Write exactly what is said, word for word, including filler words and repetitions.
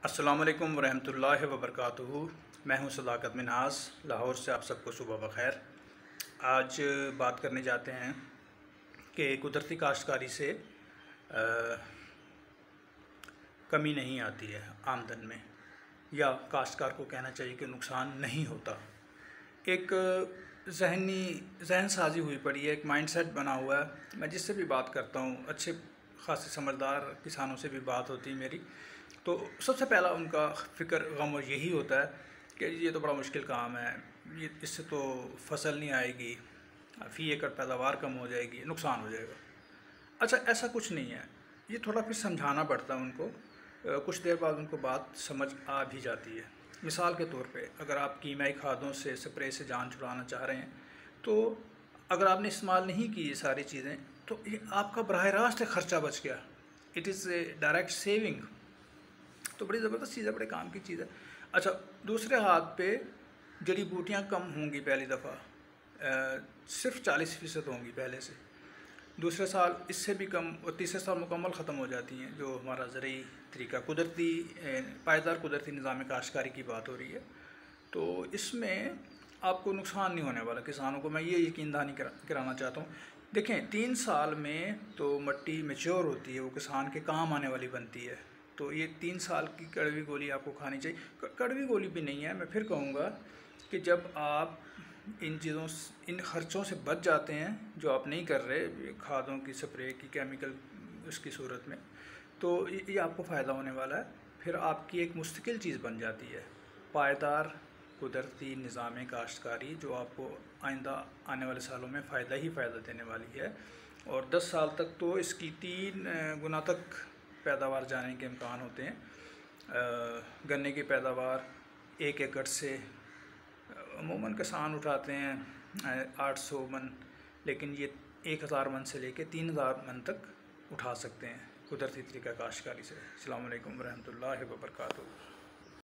अस्सलाम वालेकुम वरहमतुल्लाहि वबरकातुहू। मैं हूं सदाकत मिन्हास, लाहौर से आप सबको सुबह बखैर। आज बात करने जाते हैं कि कुदरती काश्तकारी से आ, कमी नहीं आती है आमदन में, या काश्तकार को कहना चाहिए कि नुकसान नहीं होता। एक जहनी जहन साजी हुई पड़ी है, एक माइंडसेट बना हुआ है। मैं जिससे भी बात करता हूँ, अच्छे खासे समझदार किसानों से भी बात होती है मेरी, तो सबसे पहला उनका फ़िक्र गम यही होता है कि ये तो बड़ा मुश्किल काम है, ये इससे तो फसल नहीं आएगी, फ़ी एकड़ पैदावार कम हो जाएगी, नुकसान हो जाएगा। अच्छा, ऐसा कुछ नहीं है। ये थोड़ा फिर समझाना पड़ता है उनको। कुछ देर बाद उनको बात समझ आ भी जाती है। मिसाल के तौर पे, अगर आप कीमियाई खादों से, स्प्रे से जान छुड़ाना चाह रहे हैं, तो अगर आपने इस्तेमाल नहीं की ये सारी चीज़ें, तो ये आपका बराह रास्त ख़र्चा बच गया। It is a direct saving. तो बड़ी ज़बरदस्त चीज़ है, बड़े काम की चीज़ है। अच्छा, दूसरे हाथ पे जड़ी बूटियाँ कम होंगी पहली दफ़ा, सिर्फ चालीस फ़ीसद होंगी पहले से। दूसरे साल इससे भी कम, और तीसरे साल मुकम्मल ख़त्म हो जाती हैं। जो हमारा ज़रूरी तरीका, कुदरती पायदार कुदरती निज़ाम काश्तकारी की बात हो रही है, तो इसमें आपको नुकसान नहीं होने वाला। किसानों को मैं ये यकीन दहानी कराना चाहता हूँ। देखें, तीन साल में तो मट्टी मैच्योर होती है, वो किसान के काम आने वाली बनती है। तो ये तीन साल की कड़वी गोली आपको खानी चाहिए। कड़वी गोली भी नहीं है, मैं फिर कहूँगा कि जब आप इन चीज़ों इन ख़र्चों से बच जाते हैं जो आप नहीं कर रहे, खादों की, स्प्रे की, केमिकल उसकी सूरत में, तो ये आपको फ़ायदा होने वाला है। फिर आपकी एक मुस्तकिल चीज़ बन जाती है, पायदार कुदरती निज़ाम काश्तकारी, जो आपको आइंदा आने वाले सालों में फ़ायदा ही फ़ायदा देने वाली है। और दस साल तक तो इसकी तीन गुना तक पैदावार जाने के इम्कान होते हैं। गन्ने की पैदावार एक एकड़ से अमूमन किसान उठाते हैं आठ सौ मन, लेकिन ये एक हज़ार मन से लेके तीन हज़ार मन तक उठा सकते हैं कुदरती तरीका काश्तकारी से। अस्सलाम वालेकुम वरहमतुल्लाहि वबरकातुहू।